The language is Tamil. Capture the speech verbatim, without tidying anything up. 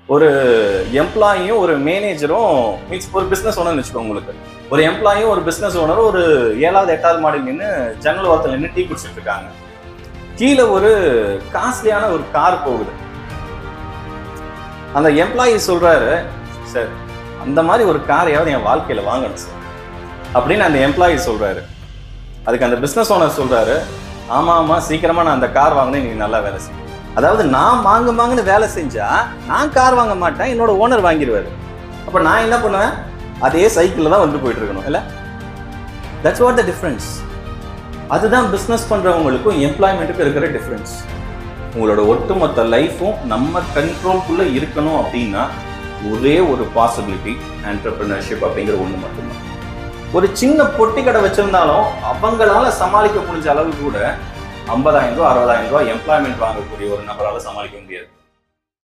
ஒரு எம்ப்ளாயியும் ஒரு மேனேஜரும் மீன்ஸ் ஒரு பிஸ்னஸ் ஓனர் வச்சுக்கோங்க. உங்களுக்கு ஒரு எம்ப்ளாயும் ஒரு பிஸ்னஸ் ஓனரும் ஒரு ஏழாவது எட்டாவது மாடி நின்று ஜன்னல் ஓரத்தில் நின்று டீ குடிச்சிட்டு இருக்காங்க. கீழே ஒரு காஸ்ட்லியான ஒரு கார் போகுது. அந்த எம்ப்ளாயி சொல்றாரு, சார் அந்த மாதிரி ஒரு காரையாவது என் வாழ்க்கையில வாங்கணும் சார் அப்படின்னு அந்த எம்ப்ளாயி சொல்றாரு. அதுக்கு அந்த பிஸ்னஸ் ஓனர் சொல்றாரு, ஆமா ஆமா சீக்கிரமா நான் அந்த கார் வாங்கினேன், நீங்க நல்லா வேலை செய்யும். அதாவது நான் வாங்க வாங்கன்னு வேலை செஞ்சா நான் கார் வாங்க மாட்டேன், என்னோட ஓனர் வாங்கிடுவாரு. அப்ப நான் என்ன பண்ணுவேன், அதே சைக்கிள்ல தான் வந்து போயிட்டு இருக்கணும் இல்ல? That's what the difference. அதுதான் பிஸ்னஸ் பண்றவங்களுக்கும் எம்ப்ளாய்மெண்ட்டுக்கும் இருக்கிற டிஃபரன்ஸ். உங்களோட ஒட்டுமொத்த லைஃப்பும் நம்ம கண்ட்ரோல்குள்ள இருக்கணும் அப்படின்னா ஒரே ஒரு பாசிபிலிட்டி என்டர்பிரினர்ஷிப் அப்படிங்கிற ஒண்ணு மட்டும்தான். ஒரு சின்ன பொட்டி கடை வச்சிருந்தாலும் அவங்களால சமாளிக்க முடிஞ்ச அளவு கூட ஐம்பதாயிரம் ரூபாய் அறுபதாயிரம் ரூபாய் எம்ப்ளாய்மெண்ட் வாங்கக்கூடிய ஒரு நபரால சமாளிக்க முடியாது.